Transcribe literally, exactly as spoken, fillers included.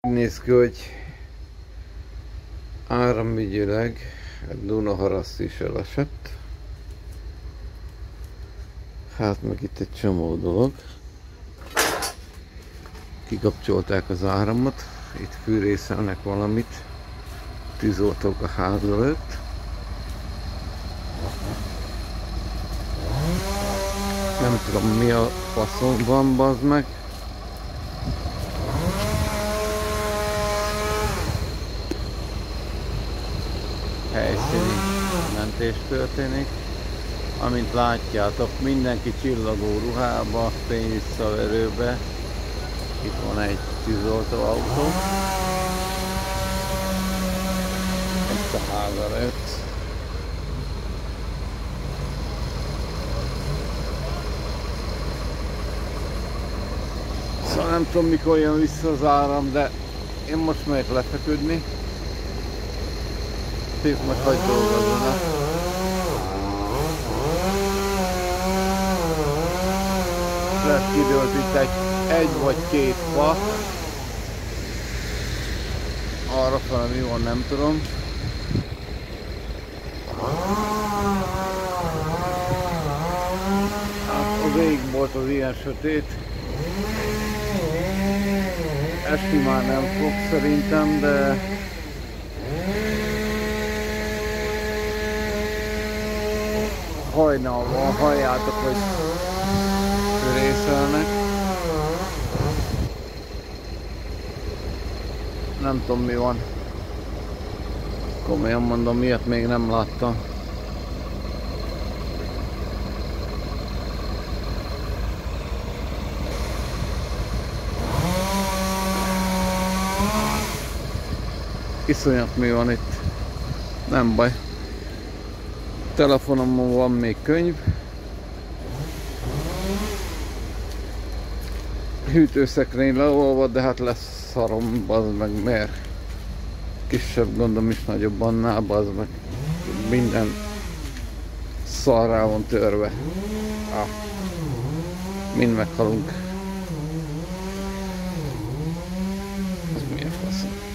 Néz ki, hogy áramügyileg a Dunaharaszt is elesett. Hát meg itt egy csomó dolog. Kikapcsolták az áramot, itt fűrészelnek valamit, tűzoltók a ház előtt. Nem tudom mi a faszom van, bazd meg. Helyszíni mentés történik. Amint látjátok, mindenki csillagó ruhába, fényvisszaverőbe. Itt van egy tűzoltó autó. Itt a ház előtt. Szóval nem tudom mikor jön vissza az áram, de én most megyek lefeküdni. Ők majd hogy dolgozzanak. Lesz kidőlt itt egy, egy vagy két fa. Arra fel mi van, nem tudom. Hát az ég volt az ilyen sötét. Esti már nem fog szerintem, de hajnal van, halljátok, hogy részelnek. Nem tudom mi van. Komolyan mondom, miért még nem láttam. Iszonyat mi van itt. Nem baj. Telefonomon van még könyv. Hűtőszekrény leolvad, de hát lesz szarom, bazd meg, mert kisebb gondom is nagyobb annál, bazd meg. Minden szarrá van törve. Ah. Mind meghalunk. Ez milyen faszom.